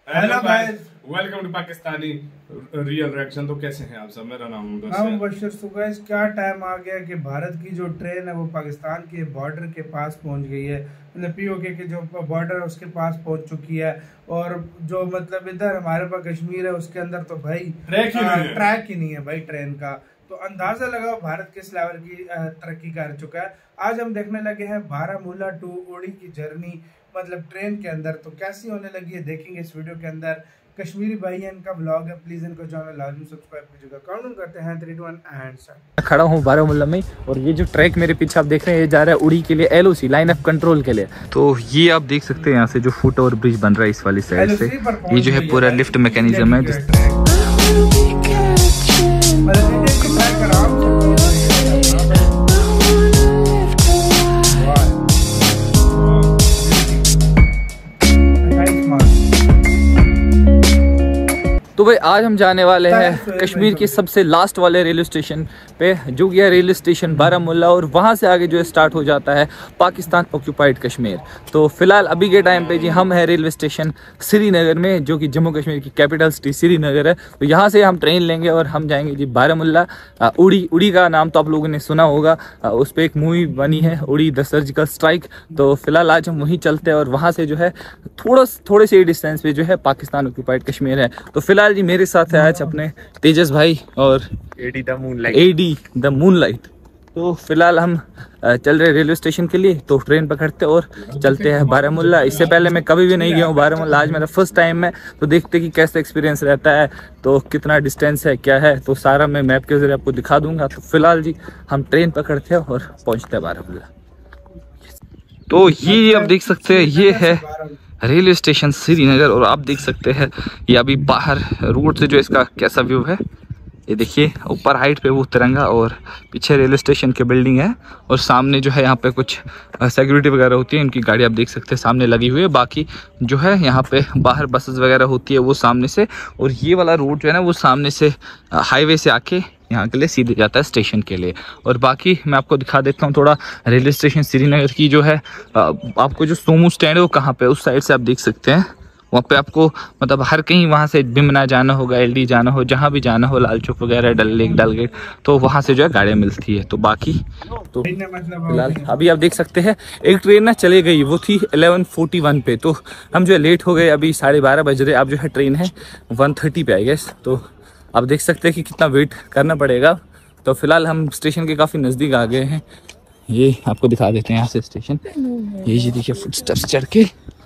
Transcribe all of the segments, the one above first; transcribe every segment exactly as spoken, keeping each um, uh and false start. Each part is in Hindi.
Hello guys, welcome to Pakistani real reaction. तो कैसे हैं आप सब? मेरा नाम हम बशर। तो गाइस, क्या टाइम आ गया कि भारत की जो ट्रेन है वो पाकिस्तान के बॉर्डर के पास पहुंच गई है। मतलब पीओके के जो बॉर्डर है उसके पास पहुंच चुकी है। और जो मतलब इधर हमारे पास कश्मीर है उसके अंदर तो भाई ट्रैक ही नहीं है, ट्रैक ही नहीं है भाई ट्रेन का। तो अंदाजा लगाओ भारत किस लेवल की तरक्की कर चुका है। आज हम देखने लगे हैं बारामूला टू उड़ी की जर्नी, मतलब ट्रेन के अंदर। तो कैसी होने लगी है देखेंगे इस वीडियो के अंदर। कश्मीरी भाई है, इनका ब्लॉग है, प्लीज इनको चैनल लाजमी सब्सक्राइब कीजिएगा। काउंट करते हैं three two one and start. खड़ा हूँ बारामूला में और ये जो ट्रैक मेरे पीछे आप देख रहे हैं ये जा रहा है उड़ी के लिए, एलओसी लाइन ऑफ कंट्रोल के लिए। तो ये आप देख सकते हैं यहाँ से जो फुट ओवर ब्रिज बन रहा है इस वाली साइड से, ये जो है पूरा लिफ्ट मैकेनिज्म है जिस तो भाई आज हम जाने वाले हैं कश्मीर के सबसे लास्ट वाले रेलवे स्टेशन पे, जो कि है रेलवे स्टेशन बारामूला, और वहाँ से आगे जो है स्टार्ट हो जाता है पाकिस्तान ऑक्यूपाइड कश्मीर। तो फिलहाल अभी के टाइम पे जी हम हैं रेलवे स्टेशन श्रीनगर में, जो कि जम्मू कश्मीर की कैपिटल सिटी श्रीनगर है। तो यहाँ से हम ट्रेन लेंगे और हम जाएंगे जी बारामूला। उड़ी उड़ी का नाम तो आप लोगों ने सुना होगा, उस पर एक मूवी बनी है उड़ी द सर्जिकल स्ट्राइक। तो फिलहाल आज हम वहीं चलते हैं और वहाँ से जो है थोड़ा थोड़े से डिस्टेंस पे जो है पाकिस्तान ऑक्यूपाइड कश्मीर है। तो फिलहाल जी मेरे साथ है आज अपने तेजस भाई और Eddie the moonlight Eddie the moonlight. तो फिलहाल हम चल रहे रेलवे स्टेशन के लिए, तो ट्रेन पकड़ते और चलते हैं बारामूला। इससे पहले मैं कभी भी नहीं गया हूँ बारामूला, आज मेरा फर्स्ट टाइम है। तो देखते कि कैसा एक्सपीरियंस रहता है, तो कितना डिस्टेंस है क्या है, तो सारा मैं मैप के जरिए आपको दिखा दूंगा। तो फिलहाल जी हम ट्रेन पकड़ते हैं और पहुँचते हैं बारामूला। तो ये आप देख सकते हैं ये है रेलवे स्टेशन श्रीनगर, और आप देख सकते हैं ये अभी बाहर रोड से जो इसका कैसा व्यू है। ये देखिए ऊपर हाइट पे वो तिरंगा और पीछे रेलवे स्टेशन की बिल्डिंग है, और सामने जो है यहाँ पे कुछ सिक्योरिटी वगैरह होती है, इनकी गाड़ी आप देख सकते हैं सामने लगी हुई है। बाकी जो है यहाँ पे बाहर बसेस वगैरह होती है वो सामने से, और ये वाला रोड जो है ना वो सामने से हाईवे से आके यहाँ के लिए सीधे जाता है स्टेशन के लिए। और बाकी मैं आपको दिखा देता हूँ थोड़ा रेलवे स्टेशन श्रीनगर की जो है, आपको जो सोमू स्टैंड है वो कहाँ पे, उस साइड से आप देख सकते हैं। वहाँ पे आपको मतलब हर कहीं वहाँ से बिमना जाना होगा, एलडी जाना हो, जहाँ भी जाना हो, लाल चौक वगैरह, डल लेक, डल गेट, तो वहाँ से जो है गाड़ियाँ मिलती है। तो बाकी तो फिलहाल अभी आप देख सकते हैं एक ट्रेन ना चले गई, वो थी इलेवन फोर्टी वन पे। तो हम जो है लेट हो गए, अभी साढ़े बारह बज रहे। अब जो है ट्रेन है वन थर्टी पे आई गेस। तो आप देख सकते हैं कि कितना वेट करना पड़ेगा। तो फिलहाल हम स्टेशन के काफ़ी नज़दीक आ गए हैं। ये आपको दिखा देते हैं यहाँ से स्टेशन, ये जी देखिए फुटस्टेप्स चढ़ के।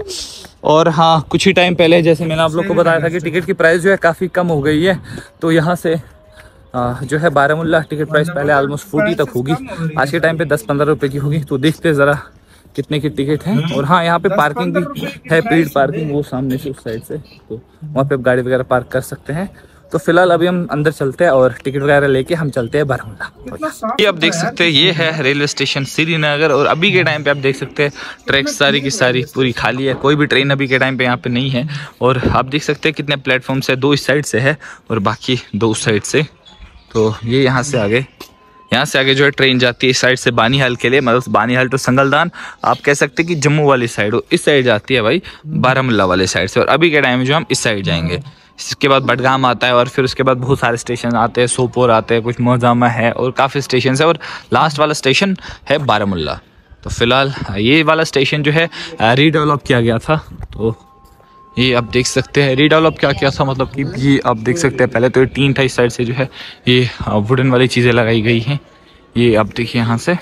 और हाँ, कुछ ही टाइम पहले जैसे मैंने आप लोग को बताया था कि टिकट की प्राइस जो है काफ़ी कम हो गई है। तो यहाँ से आ, जो है बारामूला टिकट प्राइस पहले ऑलमोस्ट फोर्टी तक होगी, आज के टाइम पे दस पंद्रह रुपये की होगी। तो देखते ज़रा कितने की टिकट है। और हाँ, यहाँ पे पार्किंग भी है, पेड पार्किंग, वो सामने से उस साइड से, तो वहाँ पे आप गाड़ी वगैरह पार्क कर सकते हैं। तो फिलहाल अभी हम अंदर चलते हैं और टिकट वगैरह लेके हम चलते हैं बारामूला। ये आप देख सकते हैं ये है रेलवे स्टेशन श्रीनगर, और अभी के टाइम पे आप देख सकते हैं ट्रैक सारी की सारी पूरी खाली है, कोई भी ट्रेन अभी के टाइम पे यहाँ पे नहीं है। और आप देख सकते हैं कितने प्लेटफॉर्म से, दो इस साइड से है और बाकी दो उस साइड से। तो ये यहाँ से आगे यहाँ से आगे जो है ट्रेन जाती है इस साइड से बानीहाल के लिए, मतलब बानीहाल टू संगलदान आप कह सकते हैं कि जम्मू वाली साइड हो, इस साइड जाती है भाई बारामूला वाले साइड से। और अभी के टाइम में जो हम इस साइड जाएंगे, इसके बाद बडगाम आता है, और फिर उसके बाद बहुत सारे स्टेशन आते हैं, सोपोर आते हैं, कुछ मोजामा है, और काफ़ी स्टेशन है, और लास्ट वाला स्टेशन है बारामूला। तो फिलहाल ये वाला स्टेशन जो है रीडेवलप किया गया था। तो ये आप देख सकते हैं रीडेवलप क्या किया था, मतलब कि ये आप देख सकते हैं पहले तो ये टीन था, इस साइड से जो है ये वुडन वाली चीज़ें लगाई गई हैं, ये आप देखिए यहाँ से।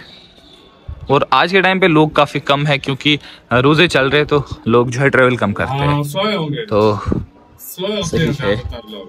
और आज के टाइम पे लोग काफ़ी कम है क्योंकि रोज़े चल रहे, तो लोग जो है ट्रेवल कम करते हैं। तो सही है।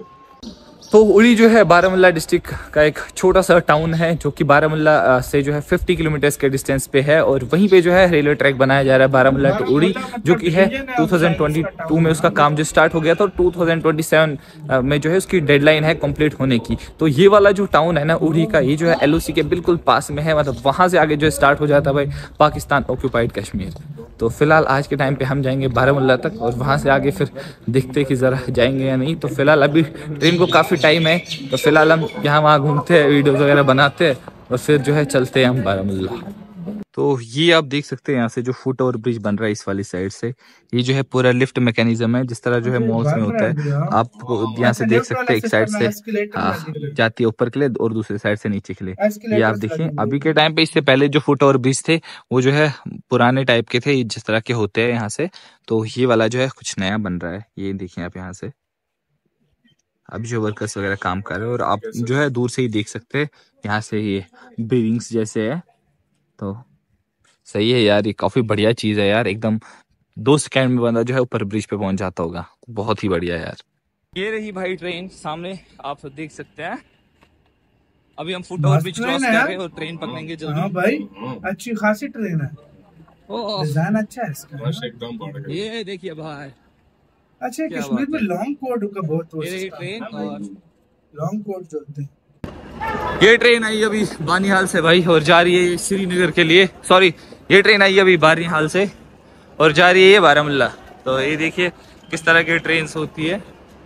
तो उड़ी जो है बारामूला डिस्ट्रिक्ट का एक छोटा सा टाउन है, जो कि बारामूला से जो है पचास किलोमीटर्स के डिस्टेंस पे है, और वहीं पे जो है रेलवे ट्रैक बनाया जा रहा है बारामूला टू उड़ी, जो कि है दो हज़ार बाईस में उसका काम जो स्टार्ट हो गया था, और दो हज़ार सत्ताईस में जो है उसकी डेडलाइन है कंप्लीट होने की। तो ये वाला जो टाउन है ना उड़ी का, ये जो है एलओसी के बिल्कुल पास में है, मतलब वहाँ से आगे जो स्टार्ट हो जाता है भाई पाकिस्तान ऑक्यूपाइड कश्मीर। तो फिलहाल आज के टाइम पे हम जाएंगे बारामूला तक, और वहाँ से आगे फिर देखते कि ज़रा जाएंगे या नहीं। तो फिलहाल अभी ट्रेन को काफ़ी टाइम है, तो फिलहाल हम यहाँ वहाँ घूमते हैं, वीडियोज़ वगैरह बनाते हैं, और फिर जो है चलते हैं हम बारामूला। तो ये आप देख सकते हैं यहाँ से जो फुट ओवर ब्रिज बन रहा है इस वाली साइड से, ये जो है पूरा लिफ्ट मैकेनिज्म है, जिस तरह जो है मॉल्स में होता है। आप यहाँ से देख सकते हैं एक साइड से जाती है ऊपर के लिए और दूसरी साइड से नीचे के लिए। ये आप देखिए अभी के टाइम पे, इससे पहले जो फुट ओवर ब्रिज थे वो जो है पुराने टाइप के थे, जिस तरह के होते हैं यहाँ से। तो ये वाला जो है कुछ नया बन रहा है, ये देखिए आप यहाँ से अभी जो वर्कर्स वगैरह काम कर रहे हैं, और आप जो है दूर से ही देख सकते हैं यहाँ से ये बिल्डिंग्स जैसे है। तो सही है यार, ये काफी बढ़िया चीज है यार, एकदम दो सेकंड में बंदा जो है ऊपर ब्रिज पे पहुंच जाता होगा, बहुत ही बढ़िया यार। ये रही भाई ट्रेन सामने आप देख सकते हैं। अभी हम फुट ओवर ब्रिज क्रॉस कर रहे हैं और ट्रेन पकड़ेंगे जल्दी। हाँ भाई अच्छी खासी ट्रेन है, डिजाइन अच्छा है इसका एकदम। ये देखिए भाई, अच्छा कश्मीर में लॉन्ग कोट का बहुत ट्रेन और लॉन्ग कोट चलते हैं। ये ट्रेन आई अभी बानिहाल से भाई और जा रही है श्रीनगर के लिए, सॉरी ये ट्रेन आई अभी बानिहाल से और जा रही है ये बारामुल्ला। तो ये देखिए किस तरह की ट्रेन होती है,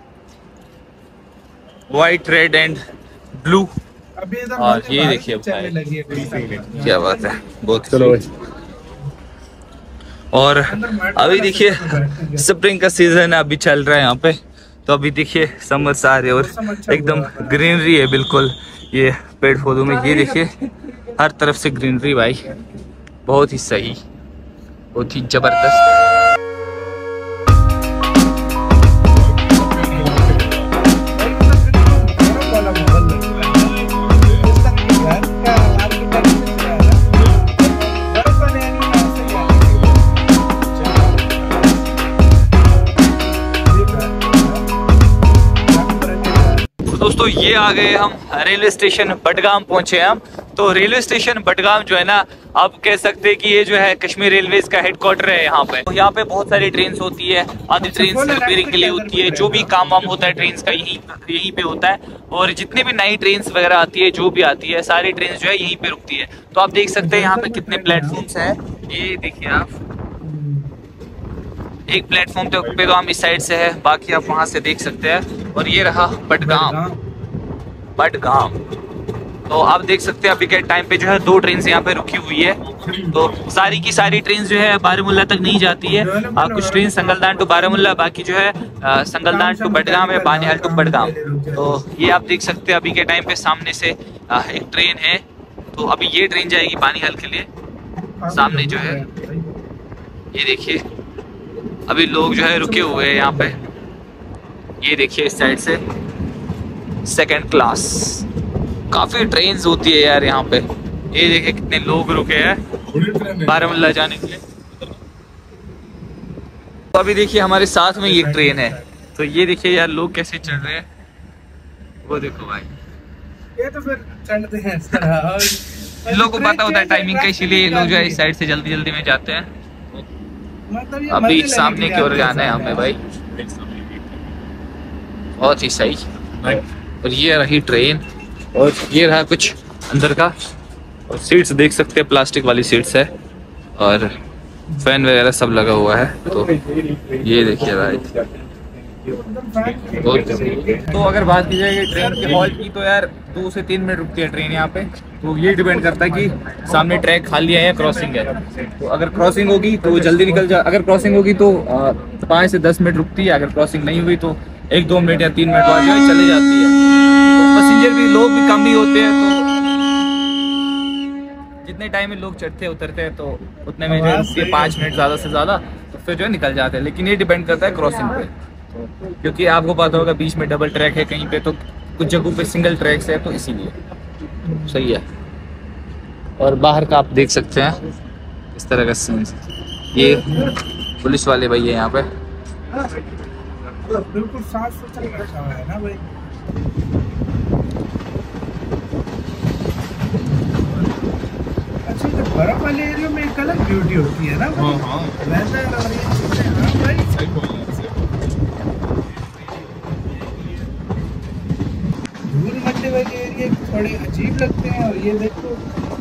व्हाइट रेड एंड ब्लू। और ये देखिए क्या बात है, बहुत चलो। और अभी देखिए स्प्रिंग का सीजन है, अभी चल रहा है यहाँ पे। तो अभी देखिए समर आ रहे और एकदम ग्रीनरी है बिल्कुल ये पेड़ पौधों में। ये देखिए हर तरफ से ग्रीनरी भाई, बहुत ही सही, बहुत ही जबरदस्त। दोस्तों ये आ गए हम रेलवे स्टेशन बडगाम पहुंचे हम। तो रेलवे स्टेशन बडगाम जो है ना, आप कह सकते हैं कि ये जो है कश्मीर रेलवेज का हेडक्वार्टर है यहाँ पे। तो यहाँ पे बहुत सारी ट्रेन होती है, आधी ट्रेन रिपेयरिंग के लिए होती है, जो भी काम वाम होता है ट्रेन का यहीं यहीं पे होता है। और जितनी भी नई ट्रेन वगैरह आती है, जो भी आती है, सारी ट्रेन जो है यहीं पे रुकती है। तो आप देख सकते हैं यहाँ पे कितने प्लेटफॉर्म्स है, ये देखिए आप, एक प्लेटफॉर्म पे तो हम इस साइड से है, बाकी आप वहां से देख सकते हैं। और ये रहा बडगाम, बडगाम। तो आप देख सकते हैं अभी के टाइम पे जो है दो ट्रेन यहाँ पे रुकी हुई है। तो सारी की सारी ट्रेन जो है बारामुल्ला तक नहीं जाती है, आ, कुछ ट्रेन संगलदान टू बारामुल्ला, बाकी जो है आ, संगलदान टू बडगाम है, बानिहाल टू बडगाम। तो ये आप देख सकते हैं अभी के टाइम पे सामने से आ, एक ट्रेन है। तो अभी ये ट्रेन जाएगी बानिहाल के लिए, सामने जो है ये देखिए अभी लोग जो है रुके हुए हैं यहाँ पे। ये देखिए इस साइड से सेकंड क्लास, काफी ट्रेन्स होती है यार यहाँ पे। ये देखिए कितने लोग रुके हैं बारामुल्ला जाने के लिए। तो अभी देखिए हमारे साथ में ये ट्रेन है, तो ये देखिए यार लोग कैसे चढ़ रहे हैं, वो देखो भाई। ये तो फिर चढ़ते हैं इस तरह, इन लोगों को पता होता है टाइमिंग का, इसीलिए लोग जो है इस साइड से जल्दी जल्दी में जाते हैं। अभी सामने की ओर जाना है हमें भाई, बहुत ही सही। और ये रही ट्रेन, और ये रहा कुछ अंदर का, और सीट्स देख सकते हैं प्लास्टिक वाली सीट्स है, और फैन वगैरह सब लगा हुआ है। तो ये देखिए भाई, तो अगर बात की जाए ट्रेन के हॉल्ट की, तो यार दो से तीन मिनट रुकती है ट्रेन यहाँ पे। तो ये डिपेंड करता है कि सामने ट्रैक खाली है या क्रॉसिंग है। तो अगर क्रॉसिंग होगी तो जल्दी निकल जा, अगर क्रॉसिंग होगी तो पाँच से दस मिनट रुकती है, अगर क्रॉसिंग नहीं हुई तो एक दो मिनट या तीन मिनट बाद जो है चली जाती है। तो पैसेंजर भी, लोग भी कम ही होते हैं, तो जितने टाइम में लोग चढ़ते उतरते हैं तो उतने में जो है पाँच मिनट ज़्यादा से ज़्यादा, तो फिर जो है निकल जाते हैं। लेकिन ये डिपेंड करता है क्रॉसिंग पे, क्योंकि आपको पता होगा बीच में डबल ट्रैक है कहीं पे, तो कुछ जगहों पे सिंगल ट्रैक्स है, तो इसीलिए सही है। और बाहर का आप देख सकते हैं इस तरह का सीन, ये पुलिस वाले भैया यहाँ पे बिल्कुल साफ सुथरा रखा हुआ है ना भाई। अच्छा, तो बर्फ वाले एरिया में एक अलग ब्यूटी होती है ना। हाँ हाँ, वेदर और ये चीजें। हाँ भाई सही बोल रहे हैं। धूल मट्टी वाले एरिया थोड़े अजीब लगते हैं, और ये देखो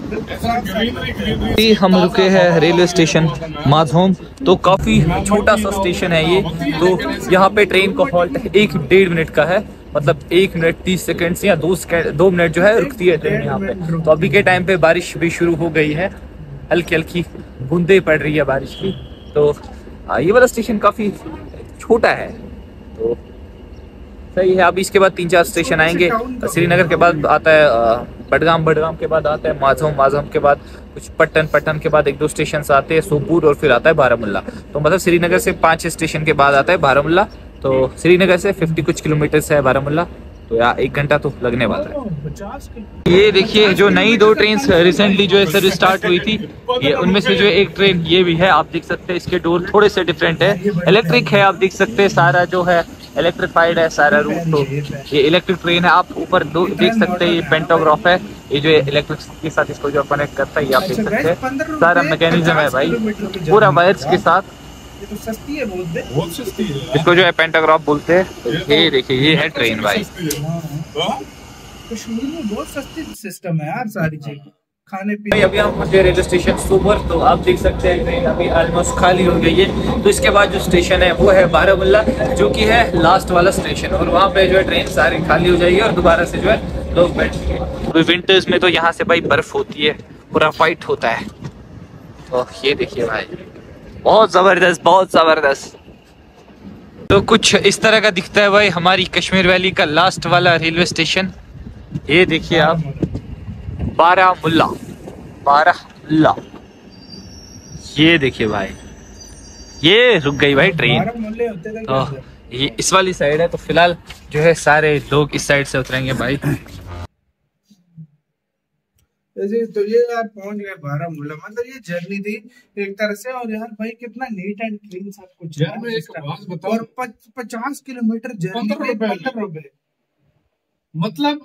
हम रुके हैं रेलवे स्टेशन माधोम। तो काफी छोटा सा स्टेशन है ये। तो यहाँ पे ट्रेन का हॉल्ट एक डेढ़ मिनट का है, मतलब एक मिनट तीस सेकंड या दो सेकंड दो मिनट जो है रुकती है ट्रेन यहाँ पे। तो अभी के टाइम पे बारिश भी शुरू हो गई है, हल्की हल्की बूंदे पड़ रही है बारिश की। तो ये वाला स्टेशन काफ़ी छोटा है, तो सही है। अभी इसके बाद तीन चार स्टेशन आएंगे। श्रीनगर के बाद आता है बडगाम, बडगाम के बाद आता है माझोम, माझोम के बाद कुछ पट्टन, पट्टन के बाद एक दो स्टेशन आते हैं सोपूर, और फिर आता है बारामुल्ला। तो मतलब श्रीनगर से पाँच स्टेशन के बाद आता है बारामुल्ला। तो श्रीनगर से फिफ्टी कुछ किलोमीटर से है बारामुल्ला, तो यार एक घंटा तो लगने वाला है। ये देखिए जो नई दो ट्रेन रिसेंटली जो है सर्विस स्टार्ट हुई थी, ये उनमें से जो है एक ट्रेन ये भी है, आप देख सकते हैं। इसके डोर थोड़े से डिफरेंट है, इलेक्ट्रिक है, आप देख सकते हैं। सारा जो है इलेक्ट्रिफाइड है सारा रूट, तो ये इलेक्ट्रिक ट्रेन है। आप ऊपर दो देख सकते हैं, ये पेंटोग्राफ है, ये जो इलेक्ट्रिक के साथ इसको जो कनेक्ट करता है, ये आप देख सकते हैं। सारा मैकेनिज्म है भाई, पूरा वायर्स के साथ। ये तो सस्ती है बहुत, बहुत सस्ती है। इसको जो है पेंटाग्राफ बोलते हैं। ये देखिए ये है ट्रेन भाई। कश्मीर में बहुत सस्ती सिस्टम है यार, सारी चीज खाने पीने। अभी हम पहुंचे रेलवे स्टेशन सोबर, तो आप देख सकते हैं ट्रेन अभी ऑलमोस्ट खाली हो गई है। तो इसके बाद जो स्टेशन है वो है बारामुल्ला, जो कि है लास्ट वाला स्टेशन, और वहाँ पे जो है ट्रेन सारी खाली हो जाएगी और दोबारा से जो है लोग बैठेंगे। अभी विंटर्स में तो यहाँ से भाई बर्फ होती है, पूरा वाइट होता है। तो ये देखिए भाई, बहुत जबरदस्त, बहुत जबरदस्त। तो कुछ इस तरह का दिखता है भाई हमारी कश्मीर वैली का लास्ट वाला रेलवे स्टेशन। ये देखिए आप, बारामुल्ला, बारामुल्ला। ये देखिए भाई, ये रुक गई भाई ट्रेन। तो ये इस वाली साइड है, तो फिलहाल जो है सारे लोग इस साइड से उतरेंगे भाई। तो ये यार पहुंच गए बारामुल्ला। मतलब ये जर्नी थी एक तरह से, और यार भाई कितना नीट एंड क्लीन सब कुछ यार मैं एक बात बताऊं, और पचास किलोमीटर जर्नी पे पंद्रह रुपए। मतलब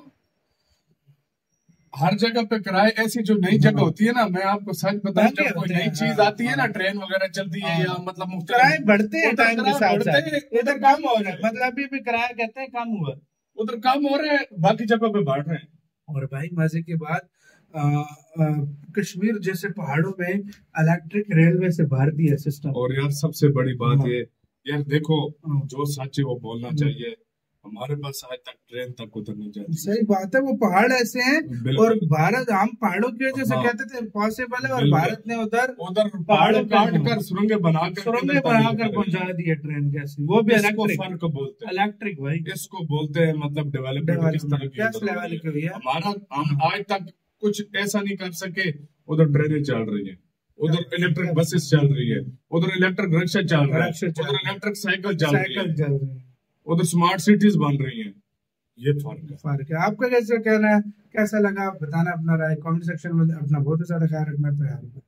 हर जगह पे किराए। ऐसी जो नई जगह होती है ना, मैं आपको सच बताऊं, जब कोई नई चीज आती है ना, ट्रेन वगैरह चलती है या मतलब मुफ्त, किराए बढ़ते हैं टाइम के साथ। इधर कम हो रहा है, मतलब अभी भी किराया कहते हैं कम हुआ, उधर कम हो रहे हैं, बाकी जगह पे बढ़ रहे हैं। और भाई मजे की बात, आ, आ, कश्मीर जैसे पहाड़ों में इलेक्ट्रिक रेलवे से भर दिया सिस्टम। और यार सबसे बड़ी बात ये यार देखो, जो सच है वो बोलना चाहिए। हमारे पास आज तक ट्रेन तक उतर नहीं जाती। सही बात है, वो पहाड़ ऐसे हैं, और भारत हम पहाड़ों की वजह से कहते थे इम्पॉसिबल है, और भारत ने उधर उधर पहाड़ काट कर सुरंगें बनाकर सुरंगें बनाकर पहुंचा दी है ट्रेन। कैसे वो भी इलेक्ट्रिक, फर्क बोलते हैं इलेक्ट्रिक भाई, इसको बोलते हैं मतलब डेवलपमेंट किस तरह की लेवल की हुई है। हमारा हम आज तक कुछ ऐसा नहीं कर सके। उधर ट्रेनें चल रही है, उधर इलेक्ट्रिक बसेस चल रही है, उधर इलेक्ट्रिक रिक्शा चल रहा है, उधर इलेक्ट्रिक साइकिल चल रही है, उधर स्मार्ट सिटीज बन रही हैं। ये फर्क है फर्क है। आपका कैसे कहना है, कैसा लगा बताना, अपना राय कमेंट सेक्शन में अपना बहुत ज्यादा ख्याल रखना। तो यार